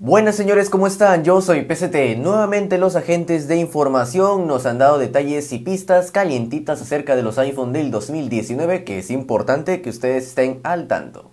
Buenas señores, ¿cómo están? Yo soy PCT. Nuevamente los agentes de información nos han dado detalles y pistas calientitas acerca de los iPhone del 2019 que es importante que ustedes estén al tanto.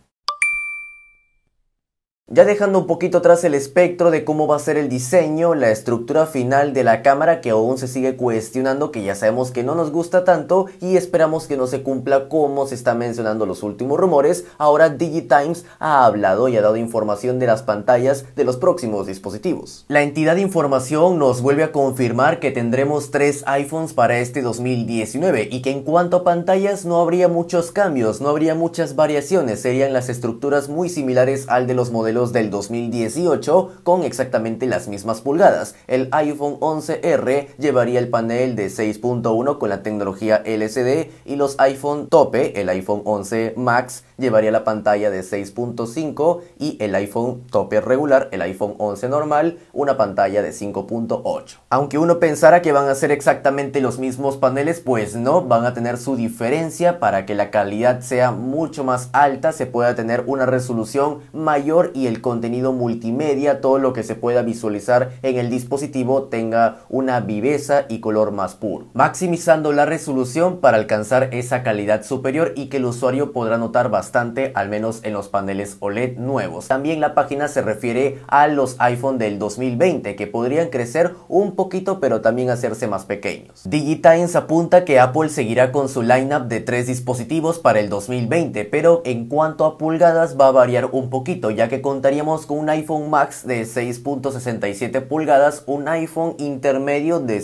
Ya dejando un poquito atrás el espectro de cómo va a ser el diseño, la estructura final de la cámara que aún se sigue cuestionando, que ya sabemos que no nos gusta tanto y esperamos que no se cumpla como se está mencionando los últimos rumores. Ahora DigiTimes ha hablado y ha dado información de las pantallas de los próximos dispositivos. La entidad de información nos vuelve a confirmar que tendremos 3 iPhones para este 2019 y que en cuanto a pantallas no habría muchos cambios, no habría muchas variaciones, serían las estructuras muy similares al de los modelos del 2018 con exactamente las mismas pulgadas. El iPhone 11R llevaría el panel de 6.1 con la tecnología LCD y los iPhone tope, el iPhone 11 Max, llevaría la pantalla de 6.5 y el iPhone tope regular, el iPhone 11 normal, una pantalla de 5.8. Aunque uno pensara que van a ser exactamente los mismos paneles, pues no, van a tener su diferencia para que la calidad sea mucho más alta, se pueda tener una resolución mayor y el contenido multimedia, todo lo que se pueda visualizar en el dispositivo tenga una viveza y color más puro, maximizando la resolución para alcanzar esa calidad superior y que el usuario podrá notar bastante, al menos en los paneles OLED nuevos. También la página se refiere a los iPhone del 2020 que podrían crecer un poquito pero también hacerse más pequeños. DigiTimes apunta que Apple seguirá con su lineup de 3 dispositivos para el 2020, pero en cuanto a pulgadas va a variar un poquito, ya que contaríamos con un iPhone Max de 6.67 pulgadas, un iPhone intermedio de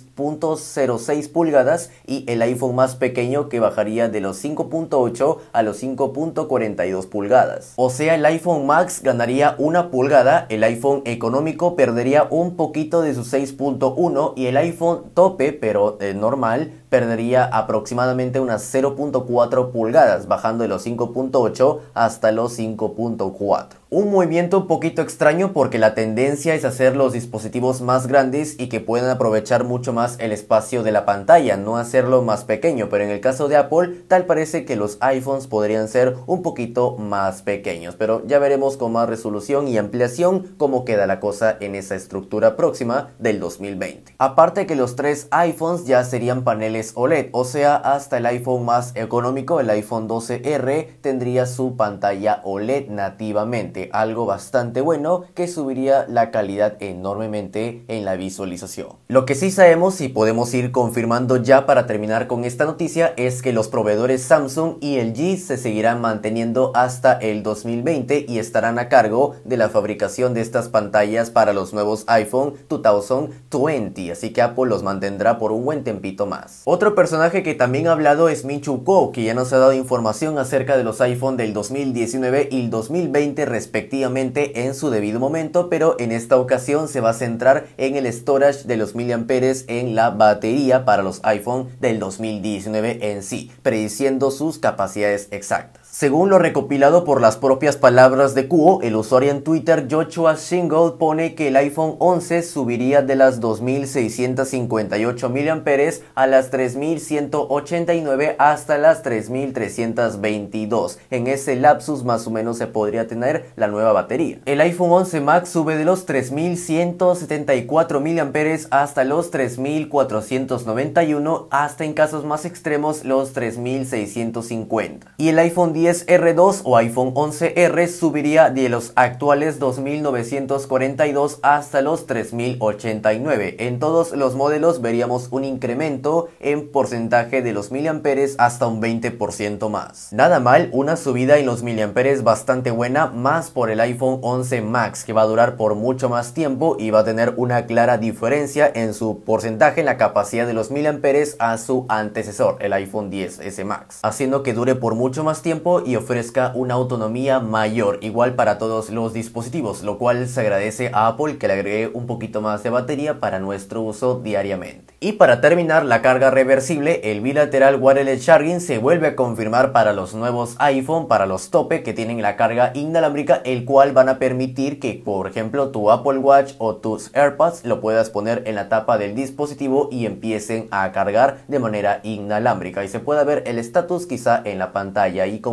6.06 pulgadas y el iPhone más pequeño que bajaría de los 5.8 a los 5.42 pulgadas. O sea, el iPhone Max ganaría una pulgada, el iPhone económico perdería un poquito de su 6.1 y el iPhone tope, pero normal, perdería aproximadamente unas 0.4 pulgadas, bajando de los 5.8 hasta los 5.4. Un movimiento un poquito extraño porque la tendencia es hacer los dispositivos más grandes y que puedan aprovechar mucho más el espacio de la pantalla, no hacerlo más pequeño, pero en el caso de Apple tal parece que los iPhones podrían ser un poquito más pequeños, pero ya veremos con más resolución y ampliación cómo queda la cosa en esa estructura próxima del 2020. Aparte que los 3 iPhones ya serían paneles OLED, o sea, hasta el iPhone más económico, el iPhone 12R, tendría su pantalla OLED nativamente, algo bastante bueno que subiría la calidad enormemente en la visualización. Lo que sí sabemos y podemos ir confirmando ya para terminar con esta noticia es que los proveedores Samsung y LG se seguirán manteniendo hasta el 2020 y estarán a cargo de la fabricación de estas pantallas para los nuevos iPhone 2020, así que Apple los mantendrá por un buen tempito más. Otro personaje que también ha hablado es Min-Chiu Kuo, que ya nos ha dado información acerca de los iPhone del 2019 y el 2020 respectivamente en su debido momento, pero en esta ocasión se va a centrar en el storage de los miliamperes en la batería para los iPhone del 2019 en sí, prediciendo sus capacidades exactas. Según lo recopilado por las propias palabras de Kuo, el usuario en Twitter Joshua Shingle pone que el iPhone 11 subiría de las 2658 mAh a las 3189 hasta las 3322. En ese lapsus más o menos se podría tener la nueva batería. El iPhone 11 Max sube de los 3174 mAh hasta los 3491, hasta en casos más extremos los 3650. Y el iPhone 10R2 o iPhone 11R subiría de los actuales 2942 hasta los 3089. En todos los modelos veríamos un incremento en porcentaje de los miliamperes hasta un 20% más. Nada mal, una subida en los miliamperes bastante buena, más por el iPhone 11 Max, que va a durar por mucho más tiempo y va a tener una clara diferencia en su porcentaje en la capacidad de los miliamperes a su antecesor, el iPhone 10S Max, haciendo que dure por mucho más tiempo y ofrezca una autonomía mayor, igual para todos los dispositivos, lo cual se agradece a Apple que le agregue un poquito más de batería para nuestro uso diariamente. Y para terminar, la carga reversible, el bilateral wireless charging se vuelve a confirmar para los nuevos iPhone, para los tope que tienen la carga inalámbrica, el cual van a permitir que, por ejemplo, tu Apple Watch o tus AirPods lo puedas poner en la tapa del dispositivo y empiecen a cargar de manera inalámbrica y se pueda ver el estatus quizá en la pantalla y con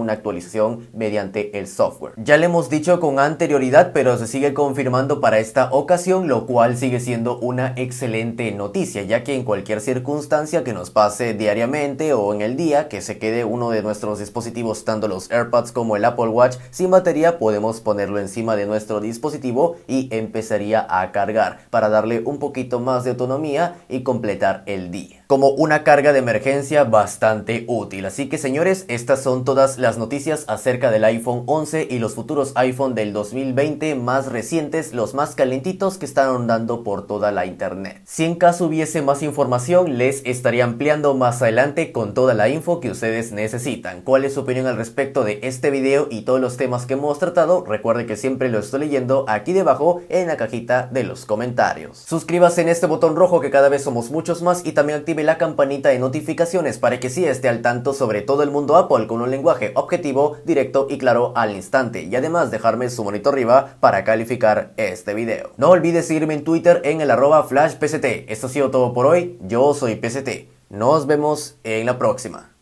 una actualización mediante el software. Ya le hemos dicho con anterioridad, pero se sigue confirmando para esta ocasión, lo cual sigue siendo una excelente noticia, ya que en cualquier circunstancia que nos pase diariamente o en el día, que se quede uno de nuestros dispositivos, tanto los AirPods como el Apple Watch, sin batería, podemos ponerlo encima de nuestro dispositivo y empezaría a cargar para darle un poquito más de autonomía y completar el día. Como una carga de emergencia bastante útil. Así que señores, estas son todas las noticias acerca del iPhone 11 y los futuros iPhone del 2020 más recientes, los más calentitos que están rondando por toda la internet. Si en caso hubiese más información, les estaré ampliando más adelante con toda la info que ustedes necesitan. ¿Cuál es su opinión al respecto de este video y todos los temas que hemos tratado? Recuerde que siempre lo estoy leyendo aquí debajo en la cajita de los comentarios. Suscríbase en este botón rojo, que cada vez somos muchos más, y también active la campanita de notificaciones para que sí esté al tanto sobre todo el mundo Apple con un lenguaje objetivo, directo y claro al instante, y además dejarme su monito arriba para calificar este video. No olvides seguirme en Twitter en el @flashpct. Esto ha sido todo por hoy, yo soy PCT. Nos vemos en la próxima.